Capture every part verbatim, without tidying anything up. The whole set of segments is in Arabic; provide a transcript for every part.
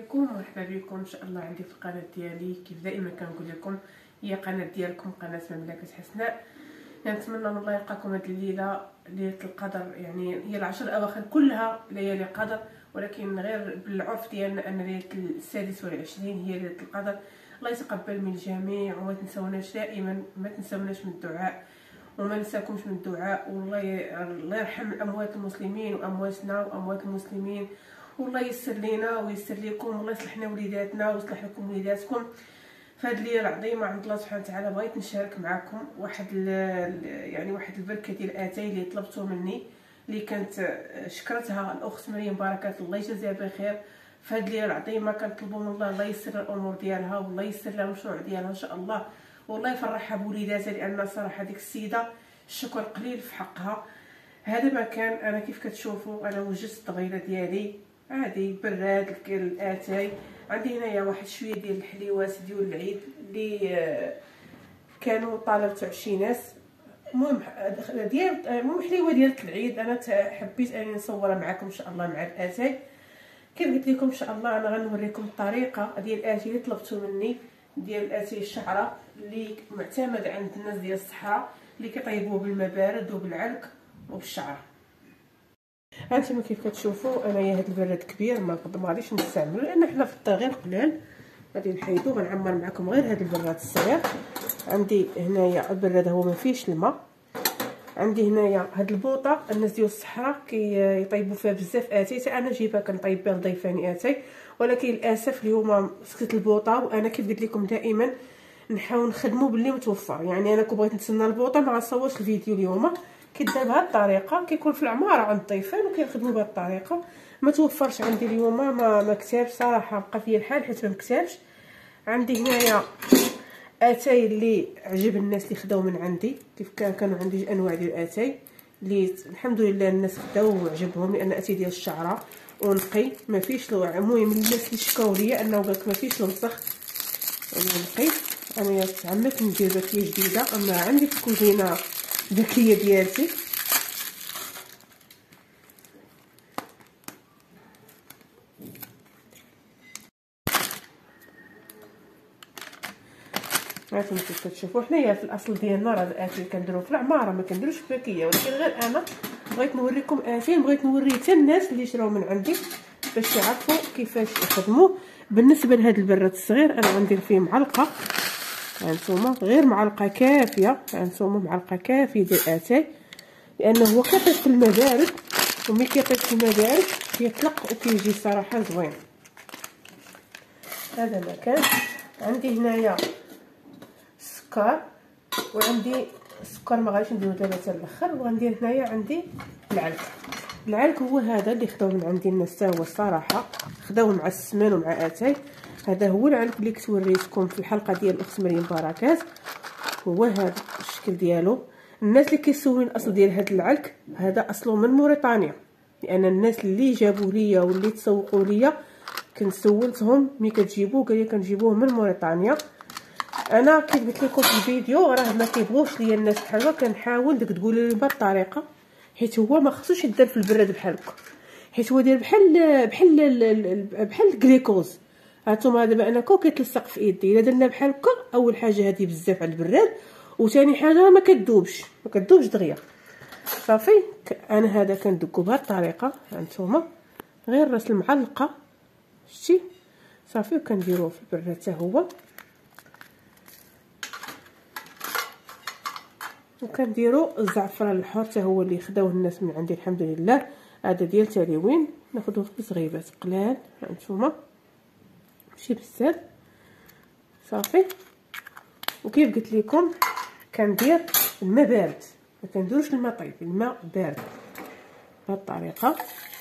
عليكم ومرحبا بكم ان شاء الله عندي في القناه ديالي. كيف دائما كنقول لكم هي قناه ديالكم قناه مملكه حسناء. نتمنى من الله يلقاكم هذه الليله ليله القدر، يعني هي العشر الاواخر كلها ليالي قدر، ولكن غير بالعرف ديالنا ان ليله السادس والعشرين هي ليله القدر. الله يتقبل من الجميع وما تنسوناش دائما، ما تنسوناش من الدعاء وما ننساكمش من الدعاء. والله الله يرحم اموات المسلمين وامواتنا واموات المسلمين، والله ييسر لينا وييسر لكم، والله يصلح لنا وليداتنا ويصلح لكم وليداتكم. فهاد الليله العظيمه عند الله سبحانه وتعالى بغيت نشارك معكم واحد يعني واحد البركه ديال اتاي اللي طلبتو مني، اللي كانت شكرتها الاخت مريم بركات الله يجازيها بخير. فهاد الليله العظيمه كنطلبوا من الله الله ييسر الامور ديالها والله ييسر لها المشروع ديالها ان شاء الله، والله يفرحها بوليداتها، لان صراحه ديك السيده الشكر قليل في حقها. هذا ما كان انا كيف كتشوفوا انا وجدت الطغيله ديالي عادي براد الاتاي. عندي هنايا واحد شويه ديال الحليوات ديال العيد اللي كانوا طالب تاع شي ناس، المهم ديال المهم حليوه ديال العيد. انا حبيت اني نصورها معكم ان شاء الله مع الاتاي. كيف قلت لكم ان شاء الله انا غنوريكم الطريقه ديال الاتاي اللي طلبتوا مني، ديال الاتاي الشعره اللي معتمد عند الناس ديال الصحراء اللي كيطيبوه بالماء بارد وبالعلق وبالشعره. هانتوما كيف كتشوفوا انايا هذا البراد كبير ما ما غاديش نستعملو لان حنا في الدار غير قلال، غادي نحيدو. غنعمر معكم غير هذا البراد الصغير. عندي هنايا البراد هو ما فيهش الماء. عندي هنايا هاد البوطه الناس ديال الصحراء كيطيبوا فيها بزاف اتاي، حتى انا جايبها كنطيب بها لضيفاني اتاي، ولكن للاسف اليوم سكت البوطه. وانا كيف قلت لكم دائما نحاول نخدموا باللي متوفر، يعني انا كون بغيت نتسنى البوطه ما غنصورش الفيديو اليوم. كيدار بهذه الطريقه كيكون في العماره عند الضيفان وكيخدموا بهذه الطريقه. ما توفرش عندي اليوم، ما ما كتابش صراحه، بقى فيا الحال حيت ما كتابش. عندي هنايا اتاي اللي عجب الناس اللي خداو من عندي، كيف كان كانوا عندي انواع ديال الاتاي اللي الحمد لله الناس خداو وعجبهم، لان اتاي ديال الشعره ونقي ما فيش لو. المهم الناس اللي شكاو ليا انه قالك ما فيش الوسخ ونقي. انا تعمدت ندير باكيه جديده، اما عندي في الكوزينه باكيه ديالتي. هانتوما كيف كتشوفوا حنايا في الاصل ديالنا راه الاتاي كنديرو في العماره ما كنديروش في باكيه، ولكن غير انا بغيت نوريكم اتاي، بغيت نوري حتى الناس اللي شراو من عندي باش يعرفوا كيفاش يخدموا. بالنسبه لهذا البراد الصغير انا غندير فيه معلقه، هانتوما غير معلقه كافيه، هانتوما معلقه كافيه ديال اتاي، لانه هو كيطيب في الماء بارد، وملي كيطيب في الماء بارد كيطلق وكيجي صراحه زوين. هذا ما كان. عندي هنايا السكر، وعندي السكر ما غاديش نديرو دابا حتى الاخر، وغندير هنايا عندي العلك. العلك هو هذا اللي خداو من عندي الناس، حتى هو الصراحه خداوه مع السمان ومع اتاي. هذا هو العلك اللي كنت وريتكم في الحلقه ديال الاخت مريم بركات، هو هذا الشكل ديالو. الناس اللي كيسولون الاصل ديال هذا العلك، هذا اصله من موريتانيا، لان الناس اللي جابوا ليا واللي تسوقوا ليا كنت سولتهم ملي كتجيبوه قال لي كنجيبوه من موريتانيا. انا كيف قلت لكم في الفيديو راه ما كيبغوش ليا الناس بحال هكا، كنحاول داك تقولوا لي بهذه الطريقه، حيت هو ما خصوش يدار في البراد بحال هكا، حيت هو داير بحال بحال بحال الكليكوز. هانتوما دابا انا كون كيتلصق في ايدي، الا درنا بحال هكا اول حاجه هذه بزاف على البراد، وثاني حاجه ما كتذوبش ما كتذوبش دغيا. صافي انا هذا كندقو بهذه الطريقه، هانتوما غير راس المعلقه شتي صافي، وكنديروه في البراد حتى هو، وكنديروا الزعفران الحر حتى هو اللي خداوه الناس من عندي الحمد لله. هذا ديال تاليوين ناخذوه في صغيبات قلال، هانتوما ماشي بزاف صافي. وكيف قلت لكم كندير الماء بارد، ما كنديروش الماء طيب، الماء بارد بهذه الطريقه.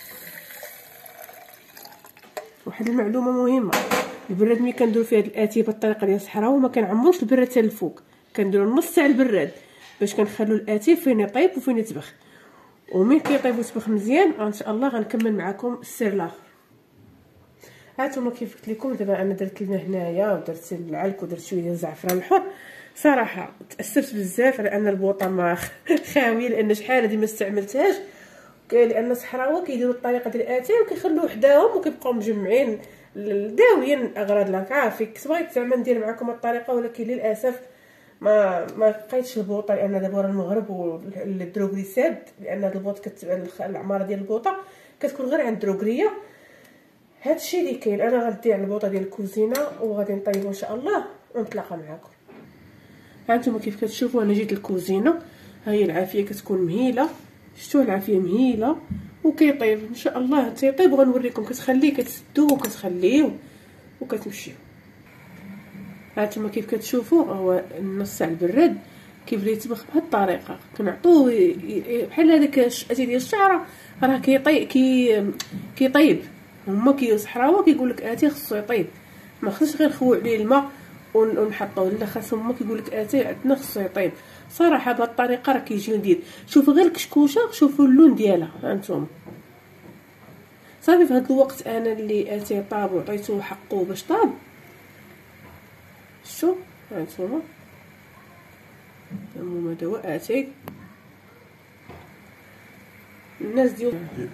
واحد المعلومه مهمه، البراد ملي كنديرو فيه هذا الاتاي بالطريقه ديال الصحراوي ما كنعمروش البراد حتى الفوق، كنديرو نص تاع البراد باش كنخلو الاتاي فين يطيب وفين يطبخ، ومن كيطيب ويطبخ مزيان ان شاء الله غنكمل معكم السر الاخر. هانتوما كيف قلت لكم دابا انا درت الماء هنايا ودرت العلك ودرت شويه ديال الزعفران الحر. صراحه تاثرت بزاف على ان البوطه ما خاويه، لان شحال هادي ما استعملتهاش، لان الصحراوه كيديروا الطريقه ديال الاتاي وكيخلوه حداهم وكيبقاو مجمعين داويا اغراض لاك عافيك. بغيت زعما ندير معكم الطريقه، ولكن للاسف ما ما لقيتش البوطه، لان دابا راه المغرب والدروغري ساد، لان هاد البوط كتبان العماره ديال البوطه كتكون غير عند الدروغريه. هادشي اللي كاين. انا غندي على البوطه ديال الكوزينه وغادي نطيبو ان شاء الله ونتلاقى معكم. ها نتوما كيف كتشوفوا انا جيت الكوزينه، ها هي العافيه كتكون مهيله، شفتوا العافيه مهيله وكيطيب ان شاء الله تيطيب وغنوريكم. كتخليه كتسدوه وكتخليه وكتمشيو. ها نتوما كيف كتشوفوا هو النص على البراد كيف اللي يطبخ بهاد الطريقه. كنعطوه بحال هذاك اتاي ديال الشعره راه كيطيب كي كيطيب. هما كي صحراوه كيقول لك اتاي خصو يطيب، ما خصش غير نخويو عليه الماء ونحطوه، لا خاصهم هما كيقول لك اتاي عندنا خصو يطيب. صراحه بهاد الطريقه راه كيجي لذيذ. شوفوا غير الكشكوشه، شوفوا اللون ديالها. ها نتوما صافي في هاد الوقت انا اللي اتاي طاب وعطيتو حقه باش طاب. شوف ها نتوما المهم هذا هو اتاي. الناس ديال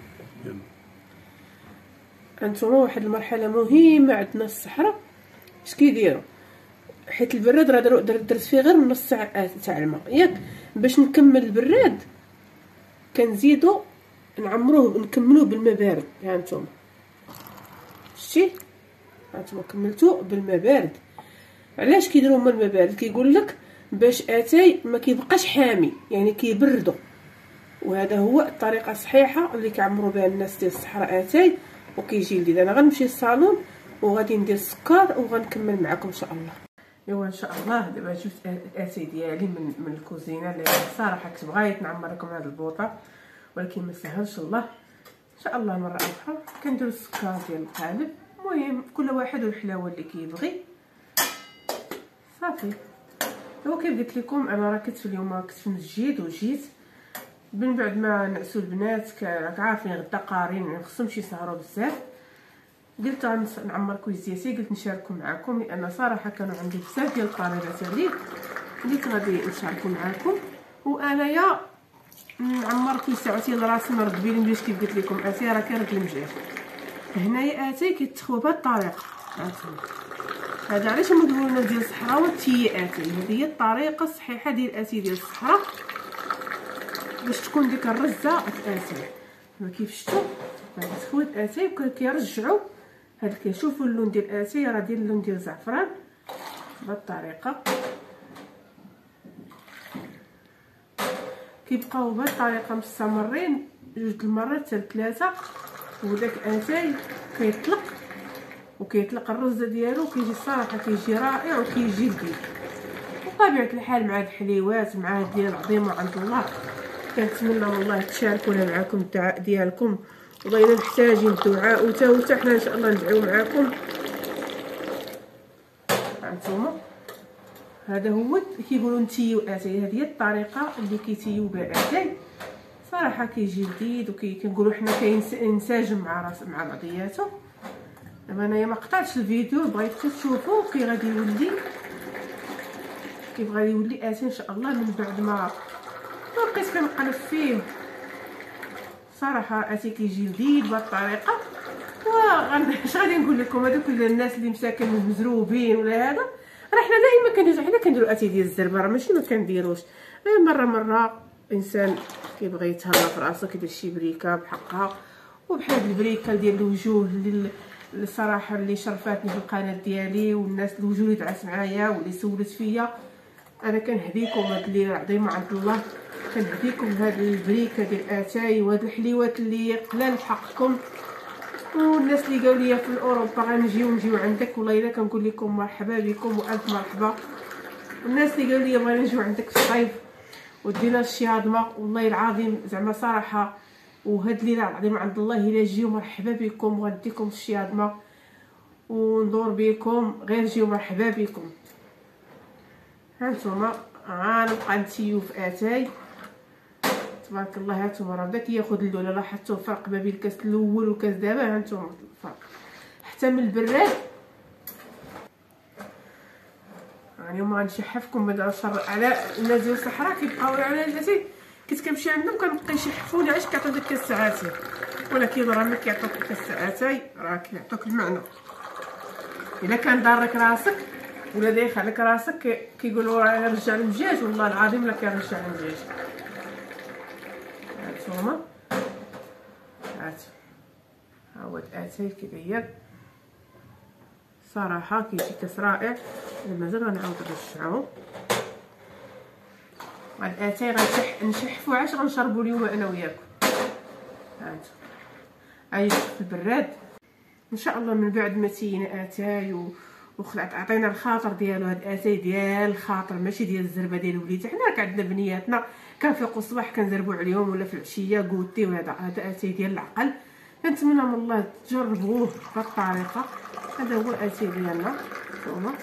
هانتوما واحد المرحله مهمه عندنا في الصحراء. اش كيديروا حيت البراد راه درت فيه غير نص ساعه تاع الماء ياك، باش نكمل البراد كنزيدو نعمروه نكملوه بالماء بارد. هانتوما شتي هانتوما كملتو بالماء بارد. علاش كيديروا هما الماء بارد؟ كيقول لك باش اتاي ما كيبقاش حامي، يعني كيبردو. وهذا هو الطريقه الصحيحه اللي كيعمروا بها الناس ديال الصحراء اتاي وكيجي لذيذ. انا غنمشي للصالون وغادي ندير السكر وغنكمل معكم ان شاء الله. ايوا ان شاء الله دابا جبت الاتاي ديالي من من الكوزينه اللي صراحه كنت بغيت نعمر لكم هذه البوطه، ولكن ما سهلش الله. ان شاء الله مره اخرى كنديروا السكر ديال القالب. المهم كل واحد والحلاوه اللي كيبغي. صافي هو كيف قلت لكم انا راه كنت اليوم كنت في المسجد وجيت من بعد ما نعسوا البنات راك عارفين غدا قارين ما خصهمش يسهروا بزاف. قلت نعمر كويزيتي، قلت نشارككم معكم لان صراحه كانوا عندي بزاف ديال القريبات عليك قلت غادي نشاركوا معكم. وانايا نعمر كل ساعتين راسي نرد بين باش كيف قلت لكم اتاي راه كيرد المجاش. هنايا اتاي كيتخوى بهاد الطريقه. هذا علاش هما كيقولوا لنا ديال الصحراء تي اتاي. هذه هي الطريقه الصحيحه ديال اتاي ديال الصحراء باش تكون ديك الرزه في اتاي. كما كيف شفتوا تخويت اتاي وكيرجعوا هاد كيشوفوا اللون ديال اتاي راه ديال اللون ديال الزعفران بهاد الطريقه. كيبقاو بهاد الطريقه مستمرين جوج المرات حتى ثلاثه، وداك اتاي كيطلق وكيطلق الرزه ديالو كيجي الصراحه كيجي رائع وكيجي لذيذ. وطبيعه الحال مع هاد الحليوات مع هاد ديال العظيمه عند الله كنتمنى والله تشاركونا معكم الدعاء ديالكم، وبغينا محتاجين الدعاء وتا وتا حنا ان شاء الله ندعيو معكم. هانتوما هذا هو كيقولوا نتيو اتاي. هذه هي الطريقه اللي كيتيو بها اتاي. صراحه كيجي لذيذ وكنقولوا حنا كينسجم مع راس مع بعضياته. دابا انايا ما قطعتش الفيديو، بغيت تشوفوا كي غادي يولي كيف غادي يولي اتاي ان شاء الله من بعد ما بقيت كنقلب فيه. صراحه اتاي كيجي لذيذ بهذه الطريقه. واش غادي نقول لكم هذوك الناس اللي مساكن مزروبين ولا هذا راه حنا دائما كنديروا حنا كنديروا اتاي ديال الزربه، راه ماشي ما كنديروش غير مره مره انسان كيبغي يتهلا في راسو كيدير شي بريكه بحقها. وبحال هاد البريكه ديال الوجوه اللي الصراحه اللي شرفاتني في القناه ديالي والناس الوجوه اللي دعات معايا واللي سولت فيا، انا كنهديكم هاد الليله عظيمه عند الله. كنهديكم هاد البريكه ديال اتاي وهاد الحليوات اللي قلال بحقكم. والناس اللي قالوا لي في اوروبا غنجيو نجيو عندك، والله الا كنقول لكم مرحبا بكم والف مرحبا. والناس اللي قالوا لي بغينا نجيو عندك في الصيف ودينا الشياضمه، والله العظيم زعما صراحه وهاد الليله العظيمه عند الله الا جيو مرحبا بكم وغنديكم الشياضمه وندور بكم، غير جيو مرحبا بكم. هانتوما غنبقى نتيو في اتاي تبارك الله. هانتوما راه بدا كياخذ اللون، لاحظتوا الفرق ما بين الكاس الاول والكاس دابا. هانتوما الفرق حتى من البراد. يعني ما غنشحفكم بعدا الشر على الناس ديال الصحراء كيبقاو على الاتاي. كنت كنمشي عندهم كنبقى يشحفوني علاش كيعطيو ديك الكاس ساعاتي، ولكن راه ملي كيعطوك الكاس ساعاتي راه كيعطوك المعنى. الا كان ضارك راسك ولا دايخ عليك راسك كيقولوا راه رجع المجاج، والله العظيم لا كيرجع المجاج. هانتوما هات ها هو الاتاي كي داير صراحه كيجي كاس رائع. مازال غنعاود نرجعو هاد الاتاي غنشح نشحفو عاش غنشربو اليوم انا وياكم. هانتو هاي في البراد ان شاء الله من بعد ما تينا اتاي و وخلعت عطينا الخاطر ديالو. هاد الاتاي ديال الخاطر ماشي ديال الزربه ديال وليدي. حنا راك عندنا بنياتنا كنفيقوا الصباح كنزربوا عليهم ولا في العشيه كوتي، وهذا هذا اتاي ديال العقل. كنتمنى من الله تجربوه بهاد الطريقه. هذا هو الاتاي ديالنا. هانتوما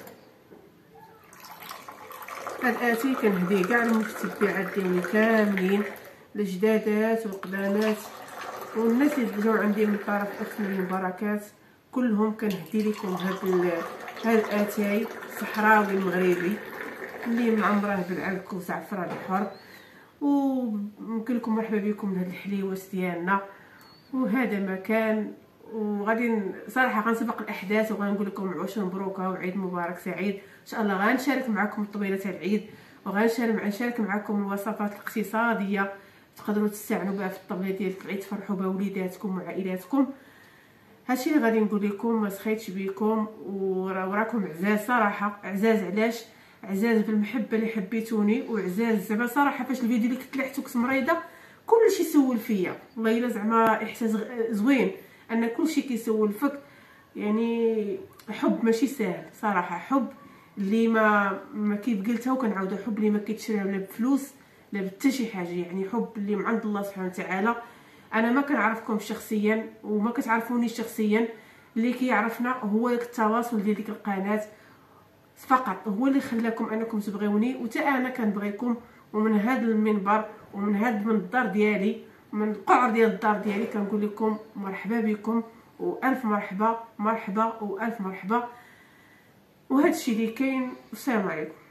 هاد الاتاي كنهديه كاع المتتبعات ديالي كاملين، الجدادات والقدامات والناس اللي دزو عندي من طرف اخت مريم بركات، كلهم كنهدي لكم هاد هاد الاتاي صحراوي مغربي اللي معمره بالعلك وزعفران الحر. ونقول لكم مرحبا بكم لهاد الحليوات ديالنا. وهذا مكان وغادي صراحه غنسبق الاحداث وغنقول لكم عوش مبروكه وعيد مبارك سعيد. ان شاء الله غنشارك معكم الطبيله تاع العيد، وغنشارك نشارك معكم الوصفات الاقتصاديه تقدروا تستعنوا بها في الطبله ديال العيد، تفرحوا بها وليداتكم وعائلاتكم. هادشي اللي غادي نقول لكم. ما سخيتش بكم وراكم عزاز صراحه. عزاز علاش؟ عزاز بالمحبه اللي حبيتوني، وعزاز زعما صراحه فاش الفيديو اللي كنت طلعت كنت مريضه كلشي سول فيا. والله الا زعما احساس زوين ان كلشي كيسول فيك. يعني حب ماشي ساهل صراحه، حب اللي ما ما كيف قلتها وكنعاودو، حب اللي ما كيتشرى لا بفلوس لا بحتى شي حاجه. يعني حب اللي من عند الله سبحانه وتعالى. انا ما كنعرفكم شخصيا وما كتعرفوني شخصيا، اللي كيعرفنا هو داك التواصل ديال ديك القناه فقط، هو اللي خلاكم انكم تبغيوني وتا انا كنبغيكم. ومن هذا المنبر ومن هذا من الدار ديالي من القعر ديال الدار ديالي كنقول لكم مرحبا بكم والف مرحبا مرحبا والف مرحبا. وهذا الشيء اللي كاين. والسلام عليكم.